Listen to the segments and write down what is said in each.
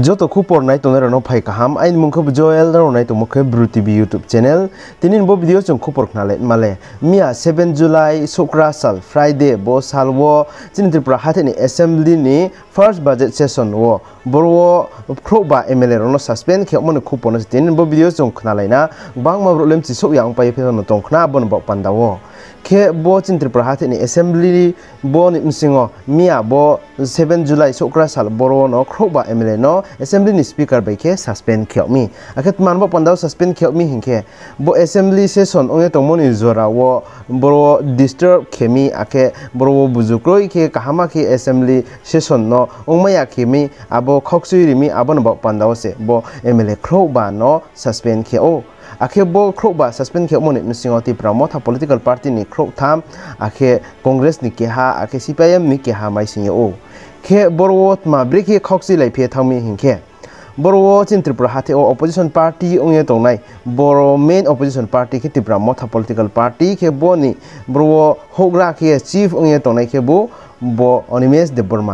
Joto khupor nai to no phai kaham ain mungkho joel ro nai to mukhe Bru Tv Youtube channel tinin bo video chung khupor khnale male mia 7 July sokra sal Friday bo salwo chin tripura hatheni assembly ni first budget session wo borwo khroba MLA ro no suspend kheyagmo ni khupor no tinin bo video chung khnale na bangma problem chi sok yang pai phe no tong khna bon bo pandawo ke bo chin tripura hatheni assembly bo ni msingo mia bo 7 July sokra sal borwo no khroba MLA no assembly ni speaker by ke suspend kheyagmi akhet man bo pandaw suspend kheyagmi hingke bo assembly session onge tongmoni zora wo boro disturb khemi ake boro bujukroi ke kahama ke assembly session no ongmaya khemi abo khoksui abon bo pandaw se bo MLA khroba no suspend kheo ake bo khroba suspend kheyagmo ni singoti pramotha political party ni khrok tham ake congress ni keha ake CPIM ni keha mai singyo ke borwot ma breki khoksi laiphe thangmi hingke borwo chin tripura hathe o opposition party onge tongnai boro main opposition party ke tripura motha political party ke boni borwo hogra ke chief onge tongnai ke bo Onimes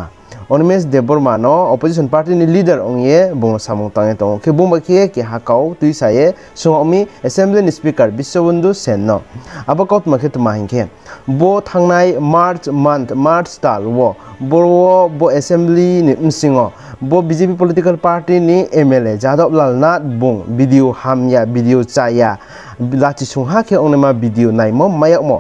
de Burma no opposition party ni leader onge bong samung tange tong ke bumba ke hakau tui saye songomi assembly ni speaker Biswabandhu Sen no abakot makhet mahingke bo thangnai March tal wo borwo bo assembly ni msingo bo BJP political party ni MLA Jadab Lal Nath bung video hamya video chaya lachi sungha ke onema video naimo mayakmo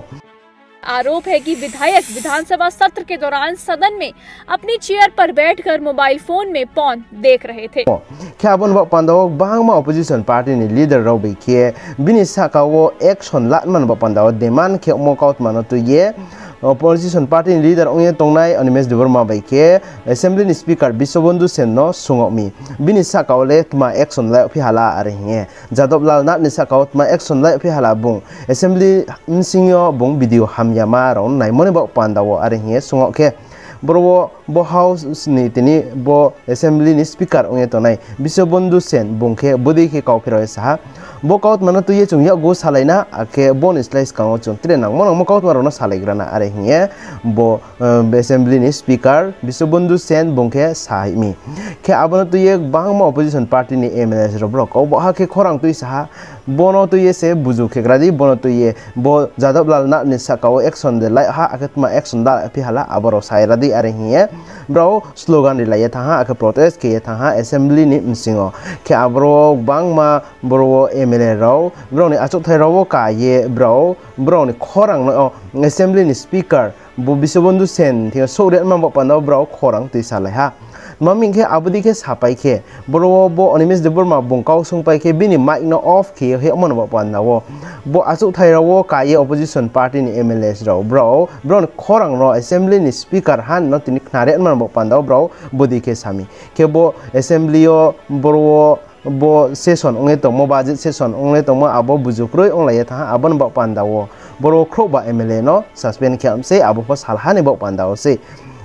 आरोप है कि विधायक विधानसभा सत्र के दौरान सदन में अपनी चेयर पर बैठकर मोबाइल फोन में पॉन देख रहे थे। क्या बन बपांदाव बांगमा ऑपोजिशन पार्टी ने लीडर रवि के बिनी साकावो एक्शन लाटमन बपांदाव देमान के मोकाउट मानो तो ये opposition party leader onge tongnai Onimes de Burma bai ke assembly ni speaker Biswabandhu Sen no sungomi bini sakawle tma action la phi hala are hinge Jadab Lal Nath ni sakaw tma action la phi hala bung assembly insingyo bung video hamyama ron nai mone ba pandawo are hinge sungoke borwo bo house ni tini bo assembly ni speaker onge tonai Biswabandhu Sen bungke bodi ke kaw phiro sa bo kaut mana tu ye chung ya go salaina ake bon slice kaw chung tre nang mon mo kaut maro na salaigrana are hinge bo assembly ni speaker Biswabandhu Sen bungke saimi ke abona tu ye bangma opposition party ni MLA robro ko bo ha ke khorang tu sa bono tu ye se buju ke gradi bono tu ye bo Jadab Lal Nath ni sakaw action de lai ha akatma action da phi hala abaro sairadi are hinge bro slogan ri lai tha ake protest ke tha assembly ni msingo ke abro bangma bro MLA raw bro ni achok thai raw ka ye bro ni khorang no assembly ni speaker bo Biswabandhu Sen thia sore ma ba panaw bro khorang tu sa lai ha maming ke abudi ke sapai ke bro bo Onimes de Burma bongkau sungpai ke bini mic no off ke he mon ba panaw bo achok thai raw ka ye opposition party ni MLAs raw bro ni khorang no assembly ni speaker han no tini khnare man ba panaw bro bodi ke sami ke bo assembly o bro bo session onge to mo budget session onge to mo abo bujukroi onglai tha abon ba pandawo boro khroba MLA no suspend kham se abo pas halhani ba pandawo se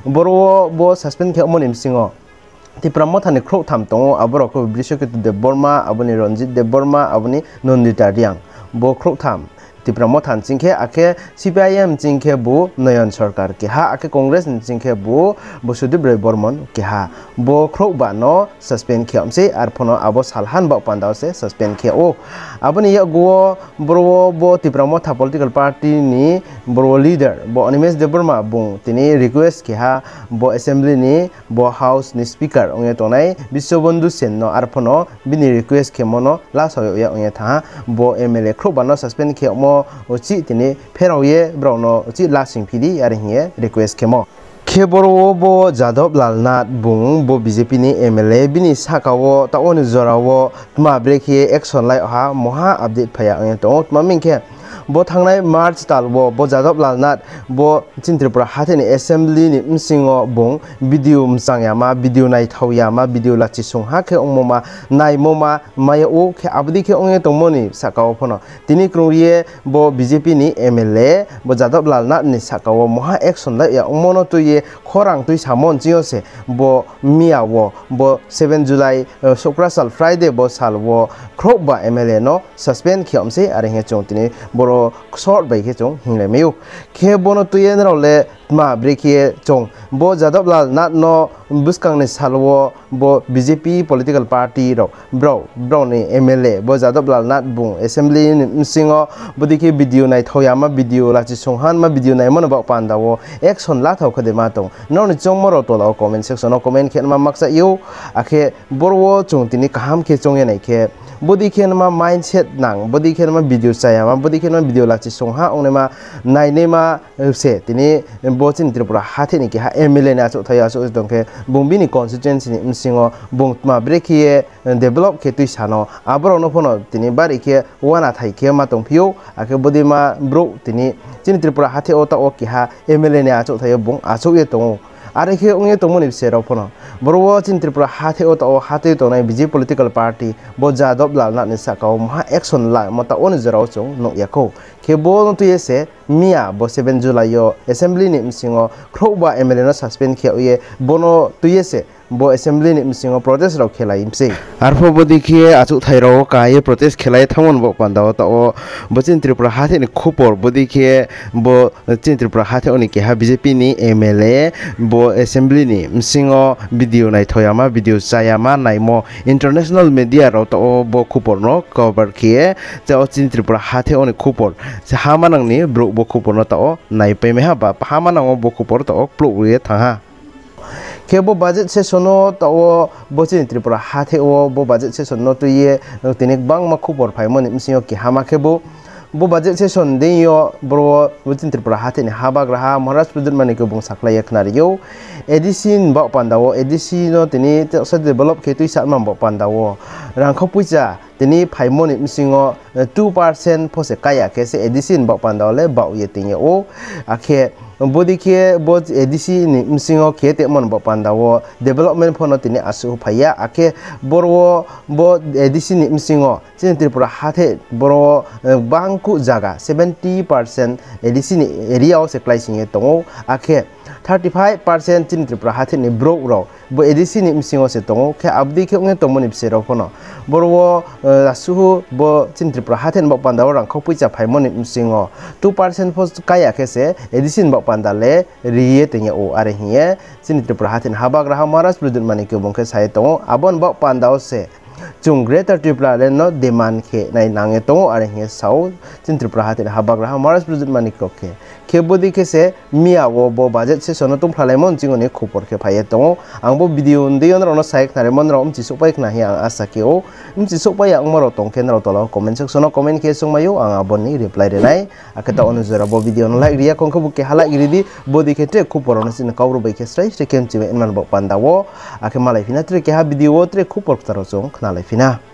boro bo suspend kham monim singo ti pramothani khro tham tongo aboro ko Biswabandhu de Burma aboni Ranjit de Burma aboni Nondita Riang bo khro tham ti pramothan chingkhe ake CPIM chingkhe bu Nayan Sarkar ke ha ake Congress chingkhe bu Sudip Rai Bormon ke ha bo khroba no suspend khyamse ar phono abo salhan ba pandaw se suspend khe o aboni ya go bro bo ti pramotha political party ni bro leader bo Onimes de Burma bung tini request ke ha bo assembly ni bo house ni speaker onge tonai Biswabandhu Sen no ar phono bini request ke mono la soyo ya onge tha bo MLA khroba no suspend khe mo ochi tini pheraw ye bro no ochi lasting pidi are hinge request kemo ke boro bo Jadab Lal Nath bung bo BJP ni MLA bini sakawo taoni zorawo tma breki action lai ha moha update phaya ang to maming ke bo thangnai March tal bo Jadab Lal Nath bo chin tripura hatheni assembly ni msingo bung video mchangya ma video nai thawya ma video lachi sungha ke ongmoma nai moma maya o ke abdi ke onge tongmoni sakawo phono tini krungye bo BJP ni MLA bo Jadab Lal Nath ni sakawo moha action la ya ongmono tu ye khorang tui samon chiyo se bo mia wo bo 7 July sokra sal Friday bo sal wo khroba MLA no suspend khiamse are he chong tini boro bo short bai ke chong hingle meu ke bono tuye na le ma breke chong bo jadab lal nat no buskang ne salwo bo BJP political party ro bro ni MLA bo jadab lal nat bung assembly ni singo bodike video nai thoyama video la chi songhan ma video nai mon ba pandawo action la thau khade ma tong no ni chong moro to la comment section no comment khen ma maksa yu akhe borwo chung tini kaham ke chong ye nai ke body khen ma mindset nang body khen ma video saya ma body khen ma video la chi songha ong ne ma nai ne ma se tini bochin tripura hathi ni ke ha MLA na chu thaya chu dong ke bungbi ni constituency ni singo bung ma breki develop ke tu sano abro no phono tini bari ke wana thai ke ma tong phiu ake body ma bro tini chin tripura hathi ota o ke ha MLA na chu thaya bung achu ye tong are ke ong ye tong ni se ro phono bro chin tripura hathi ota o hathi to nai BJP political party bo jadab lal na ni sakau ma action la mata on zero chung no yako ke bo no tu yese mia bo 7 July yo assembly ni msingo khroba MLA no suspend ke ye bono tu yese bo assembly ni msingo protest ro khelai imse arfo bodi ke achu thairo ka ye protest khelai thamon bo pandaw ta o bo chin tripura hathi ni khupor bodi ke bo chin tripura hathi oni ke ha BJP ni MLA bo assembly ni msingo video nai thoyama video sayama naimo international media ro ta o bo khupor no cover ke te o chin tripura hathi oni khupor se hamanang ni bro bo khupor no ta o nai pe me ha ba hamanang bo khupor ta o pluk ye thanga kebo budget session no ta o bochin tripura hathe o bo budget session no to ye tinik bang ma khupor phaimon imsingo ki hama kebo bo budget session de yo bro bochin tripura hathe ni haba graha maharaj president mane ko bung saklai khnarimo edisin ba pandawo edisi no tini sa develop ke tu sa mam ba pandawo rangkho puja tini phaimon imsingo 2% pose kaya ke se edisin ba pandawo le ba ye tinge o akhe body ke bo edisi ni msingo ke te mon ba pandawo development phono tini asu phaya ake borwo bo edisi ni msingo chin tripura hathe boro bangku jaga 70% edisi ni area o supply singe tongo ake 35% chin tripura hathe ni bro ro bo edisi ni msingo se tongo ke abdi ke nge tomoni bsero phono borwo asu bo chin tripura hathe ba pandawo rangkho puja phaimoni msingo 2% post kaya ke se edisi ba pandale riye tenge o are hiye chin tripura hathe haba graha maharaj president mane ke bongke sai tongo abon ba pandawo se chung greater tripura le no demand ke nai nange tongo are hiye sau chin tripura hathe haba graha maharaj president mane ke kebodi ke se mia wo bo budget se sono tum phalaimon chingone khupor ke phaye tongo angbo video ndei on rono sai khnarimo ro umchi sopai khna hi asa ke o umchi sopai ang maro tong ken ro tolo comment section no comment ke songmayo ang aboni reply renai akata onu zera bo video no like ria kongko buke hala giridi bodi ke tre khupor no sin kaubru bai ke strai se kem chiwe enman bo pandawo ake malai fina tre ke ha video tre khupor taro chong khnalai fina